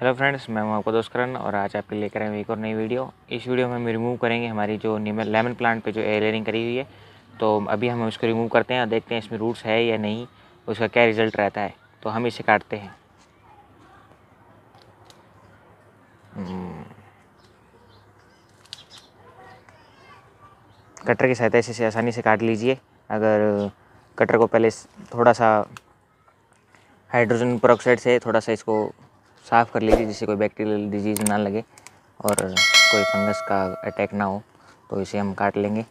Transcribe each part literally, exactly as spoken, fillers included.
Hello friends, मैं हूं आपका दोस्त करण और आज आपके लिए लेकर आए हैं एक और नई वीडियो। इस वीडियो में हम रिमूव करेंगे हमारी जो लेमन प्लांट पे जो एयर लेयरिंग करी हुई है। तो अभी हम उसको रिमूव करते हैं और देखते हैं इसमें रूट्स है या नहीं, उसका क्या रिज़ल्ट रहता है। तो हम इसे काटते हैं। कटर की सहायता से इसे आसानी से काट लीजिए। अगर कटर को पहले थोड़ा सा हाइड्रोजन पेरोक्साइड से थोड़ा सा इसको साफ़ कर लीजिए, जिससे कोई बैक्टीरियल डिजीज़ ना लगे और कोई फंगस का अटैक ना हो। तो इसे हम काट लेंगे।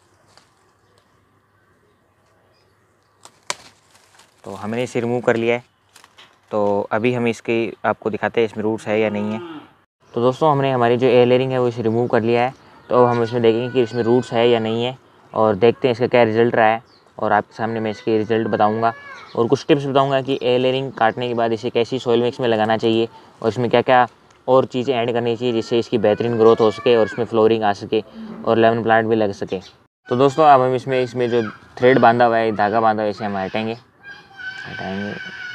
तो हमने इसे रिमूव कर लिया है। तो अभी हम इसके आपको दिखाते हैं इसमें रूट्स है या नहीं है। तो दोस्तों, हमने हमारी जो एयर लेयरिंग है वो इसे रिमूव कर लिया है। तो अब हम इसमें देखेंगे कि इसमें रूट्स है या नहीं है और देखते हैं इसका क्या रिज़ल्ट रहा है। और आपके सामने मैं इसके रिज़ल्ट बताऊंगा और कुछ टिप्स बताऊंगा कि एयर लेयरिंग काटने के बाद इसे कैसी सॉइल मिक्स में लगाना चाहिए और इसमें क्या क्या और चीज़ें ऐड करनी चाहिए जिससे इसकी बेहतरीन ग्रोथ हो सके और इसमें फ्लोरिंग आ सके और लेमन प्लांट भी लग सके। तो दोस्तों, अब हम इसमें इसमें जो थ्रेड बांधा हुआ है, धागा बांधा हुआ है, इसे हम हटाएँगे हटाएँगे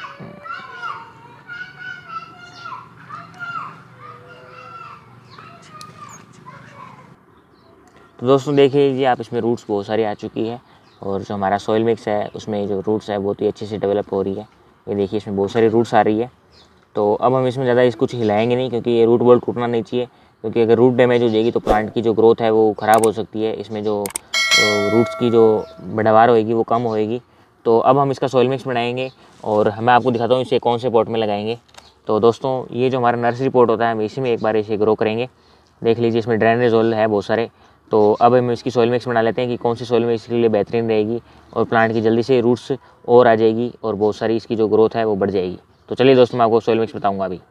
तो दोस्तों देख लीजिए आप, इसमें रूट्स बहुत सारी आ चुकी है और जो हमारा सॉइल मिक्स है उसमें जो रूट्स है बहुत ही अच्छे से डेवलप हो रही है। ये देखिए, इसमें बहुत सारी रूट्स आ रही है। तो अब हम इसमें ज़्यादा इसको हिलाएंगे नहीं, क्योंकि ये रूट बॉल टूटना नहीं चाहिए, क्योंकि अगर रूट डैमेज हो जाएगी तो प्लांट की जो ग्रोथ है वो ख़राब हो सकती है। इसमें जो रूट्स की जो पैदावार होएगी वो कम होएगी। तो अब हम इसका सॉइल मिक्स बनाएंगे और मैं आपको दिखाता हूँ इसे कौन से पॉट में लगाएंगे। तो दोस्तों, ये जो हमारा नर्सरी पॉट होता है हम इसी में एक बार इसे ग्रो करेंगे। देख लीजिए, इसमें ड्रेनेज होल है बहुत सारे। तो अब हम इसकी सॉइल मिक्स बना लेते हैं कि कौन सी सॉइल मिक्स इसके लिए बेहतरीन रहेगी और प्लांट की जल्दी से रूट्स और आ जाएगी और बहुत सारी इसकी जो ग्रोथ है वो बढ़ जाएगी। तो चलिए दोस्तों, मैं आपको सॉइल मिक्स बताऊंगा अभी।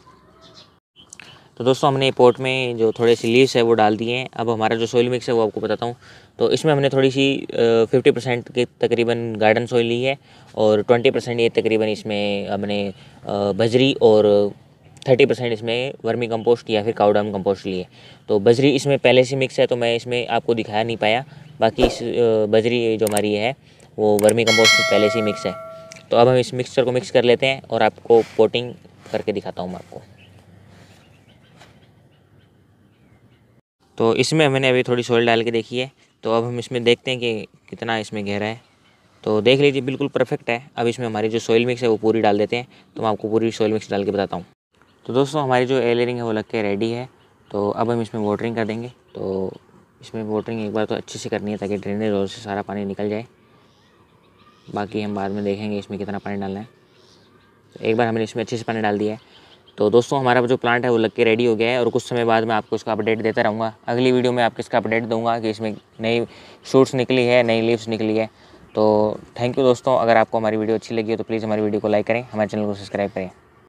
तो दोस्तों, हमने पॉट में जो थोड़े सी लीव्स है वो डाल दिए हैं। अब हमारा जो सॉइल मिक्स है वो आपको बताता हूँ। तो इसमें हमने थोड़ी सी फिफ्टी परसेंट के तकरीबन गार्डन सॉइल ली है और ट्वेंटी परसेंट ये तकरीबन इसमें हमने बजरी और थर्टी परसेंट इसमें वर्मी कंपोस्ट या फिर काउडम कंपोस्ट लिए। तो बजरी इसमें पहले से मिक्स है तो मैं इसमें आपको दिखाया नहीं पाया। बाकी इस बजरी जो हमारी है वो वर्मी कंपोस्ट में पहले से ही मिक्स है। तो अब हम इस मिक्सचर को मिक्स कर लेते हैं और आपको पोटिंग करके दिखाता हूँ मैं आपको। तो इसमें मैंने अभी थोड़ी सोइल डाल के देखी है। तो अब हम इसमें देखते हैं कि कितना इसमें गहरा है। तो देख लीजिए, बिल्कुल परफेक्ट है। अब इसमें हमारी जो सोइल मिक्स है वो पूरी डाल देते हैं। तो मैं आपको पूरी सोइल मिक्स डाल के बताता हूँ। तो दोस्तों, हमारी जो एयर लेयरिंग है वो लग के रेडी है। तो अब हम इसमें वाटरिंग कर देंगे। तो इसमें वाटरिंग एक बार तो अच्छे से करनी है ताकि ड्रेनेज होल से सारा पानी निकल जाए। बाकी हम बाद में देखेंगे इसमें कितना पानी डालना है। तो एक बार हमने इसमें अच्छे से पानी डाल दिया है। तो दोस्तों, हमारा जो प्लांट है वो लग के रेडी हो गया है और कुछ समय बाद मैं आपको इसका अपडेट देता रहूँगा। अगली वीडियो में आपको इसका अपडेट दूंगा कि इसमें नई शूट्स निकली है, नई लीव्स निकली है। तो थैंक यू दोस्तों। अगर आपको हमारी वीडियो अच्छी लगी हो तो प्लीज़ हमारी वीडियो को लाइक करें, हमारे चैनल को सब्सक्राइब करें।